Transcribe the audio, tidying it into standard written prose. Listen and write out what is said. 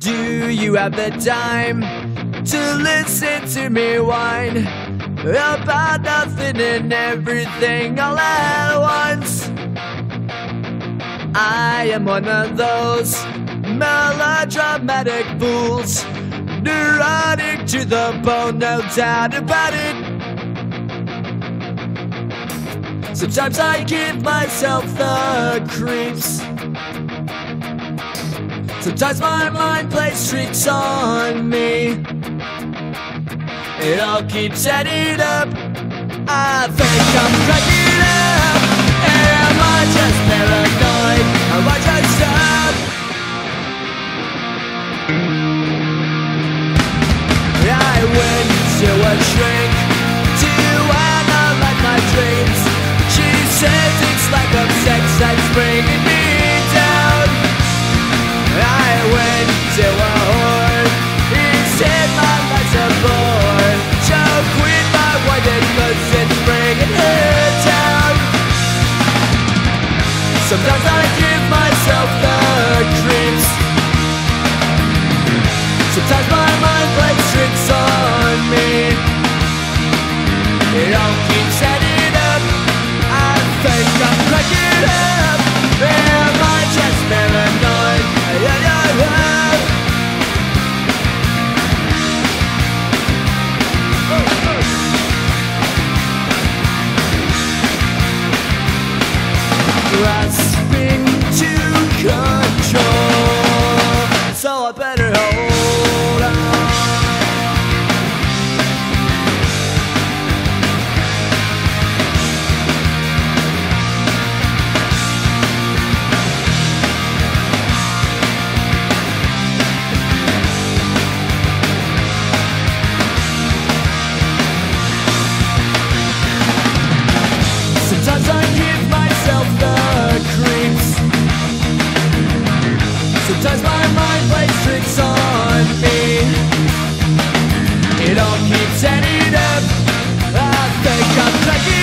Do you have the time to listen to me whine about nothing and everything all at once? I am one of those melodramatic fools, neurotic to the bone, no doubt about it. Sometimes I give myself the creeps. Sometimes my mind plays tricks on me. It all keeps adding up. I think I'm cracking up. Am I just paranoid? Am I just up? I went to a shrink to analyze my dreams. She says it's lack of sex that's bringing me down. I went to a whore. He said my life's a bore. So quit my white cause it's bringing her down. Sometimes I give myself the creeps. Sometimes my mind plays tricks on me. It all keeps adding up. I think I'm cracking up. Am I just paranoid? Grasping to control, so I better hold on. Sometimes I give myself the creeps. Sometimes my mind plays tricks on me. It all keeps adding up. I think I'm cracking